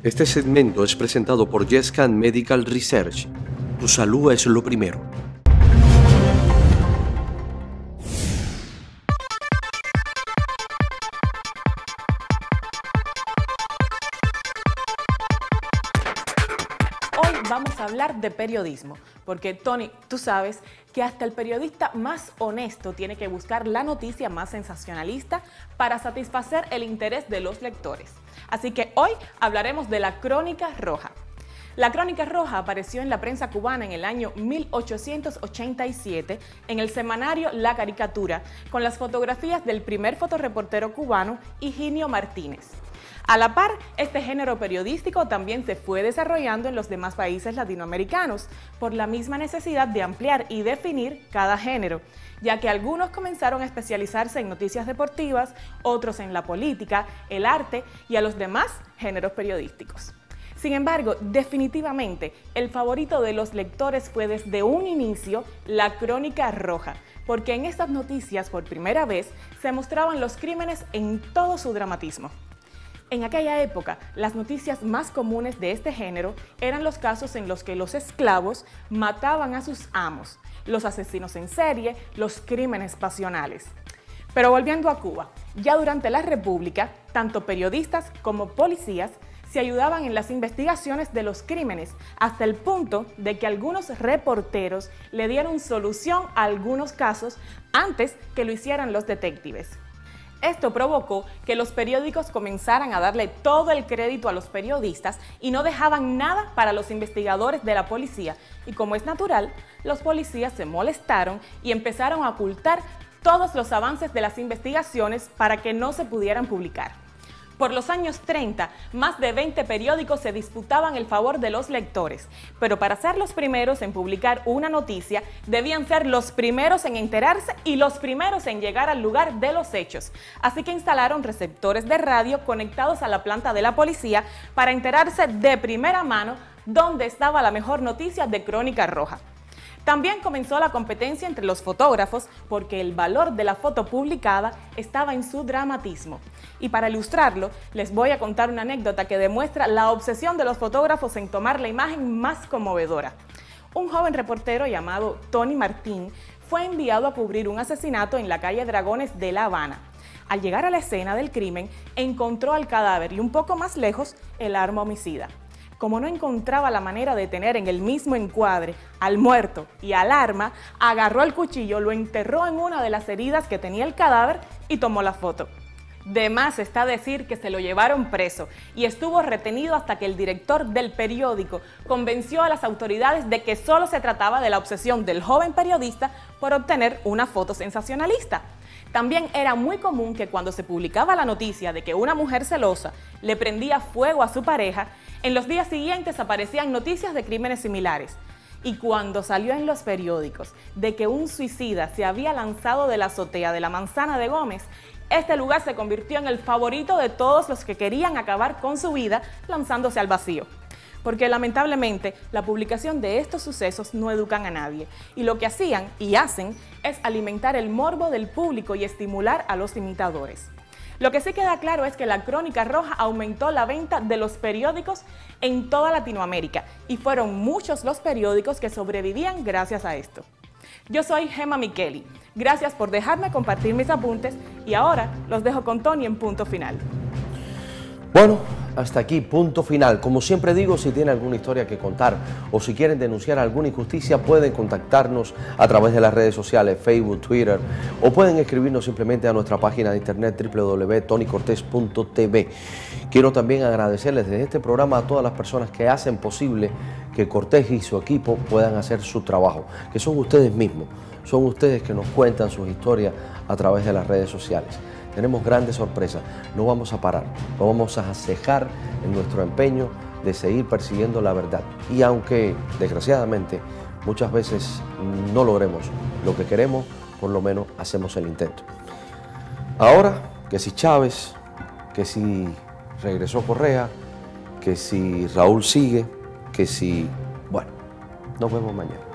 Este segmento es presentado por YesCan Medical Research. Tu salud es lo primero. Hoy vamos a hablar de periodismo, porque Tony, tú sabes que hasta el periodista más honesto tiene que buscar la noticia más sensacionalista para satisfacer el interés de los lectores. Así que hoy hablaremos de la Crónica Roja. La Crónica Roja apareció en la prensa cubana en el año 1887 en el semanario La Caricatura, con las fotografías del primer fotoreportero cubano, Higinio Martínez. A la par, este género periodístico también se fue desarrollando en los demás países latinoamericanos por la misma necesidad de ampliar y definir cada género, ya que algunos comenzaron a especializarse en noticias deportivas, otros en la política, el arte y a los demás géneros periodísticos. Sin embargo, definitivamente, el favorito de los lectores fue desde un inicio la Crónica Roja, porque en estas noticias por primera vez se mostraban los crímenes en todo su dramatismo. En aquella época, las noticias más comunes de este género eran los casos en los que los esclavos mataban a sus amos, los asesinos en serie, los crímenes pasionales. Pero volviendo a Cuba, ya durante la República, tanto periodistas como policías se ayudaban en las investigaciones de los crímenes, hasta el punto de que algunos reporteros le dieron solución a algunos casos antes que lo hicieran los detectives. Esto provocó que los periódicos comenzaran a darle todo el crédito a los periodistas y no dejaban nada para los investigadores de la policía. Y como es natural, los policías se molestaron y empezaron a ocultar todos los avances de las investigaciones para que no se pudieran publicar. Por los años 30, más de 20 periódicos se disputaban el favor de los lectores, pero para ser los primeros en publicar una noticia, debían ser los primeros en enterarse y los primeros en llegar al lugar de los hechos. Así que instalaron receptores de radio conectados a la planta de la policía para enterarse de primera mano dónde estaba la mejor noticia de Crónica Roja. También comenzó la competencia entre los fotógrafos porque el valor de la foto publicada estaba en su dramatismo. Y para ilustrarlo, les voy a contar una anécdota que demuestra la obsesión de los fotógrafos en tomar la imagen más conmovedora. Un joven reportero llamado Tony Martín fue enviado a cubrir un asesinato en la calle Dragones de La Habana. Al llegar a la escena del crimen, encontró al cadáver y un poco más lejos el arma homicida. Como no encontraba la manera de tener en el mismo encuadre al muerto y al arma, agarró el cuchillo, lo enterró en una de las heridas que tenía el cadáver y tomó la foto. De más está decir que se lo llevaron preso y estuvo retenido hasta que el director del periódico convenció a las autoridades de que solo se trataba de la obsesión del joven periodista por obtener una foto sensacionalista. También era muy común que cuando se publicaba la noticia de que una mujer celosa le prendía fuego a su pareja, en los días siguientes aparecían noticias de crímenes similares. Y cuando salió en los periódicos de que un suicida se había lanzado de la azotea de la Manzana de Gómez, este lugar se convirtió en el favorito de todos los que querían acabar con su vida lanzándose al vacío. Porque lamentablemente la publicación de estos sucesos no educan a nadie y lo que hacían y hacen es alimentar el morbo del público y estimular a los imitadores. Lo que sí queda claro es que la Crónica Roja aumentó la venta de los periódicos en toda Latinoamérica y fueron muchos los periódicos que sobrevivían gracias a esto. Yo soy Gemma Micheli, gracias por dejarme compartir mis apuntes y ahora los dejo con Tony en Punto Final. Bueno, hasta aquí, punto final. Como siempre digo, si tienen alguna historia que contar o si quieren denunciar alguna injusticia, pueden contactarnos a través de las redes sociales, Facebook, Twitter, o pueden escribirnos simplemente a nuestra página de internet www.tonycortez.tv. Quiero también agradecerles desde este programa a todas las personas que hacen posible que Cortés y su equipo puedan hacer su trabajo, que son ustedes mismos, son ustedes que nos cuentan sus historias a través de las redes sociales. Tenemos grandes sorpresas, no vamos a parar, no vamos a cejar en nuestro empeño de seguir persiguiendo la verdad. Y aunque, desgraciadamente, muchas veces no logremos lo que queremos, por lo menos hacemos el intento. Ahora, que si Chávez, que si regresó Correa, que si Raúl sigue, que si... Bueno, nos vemos mañana.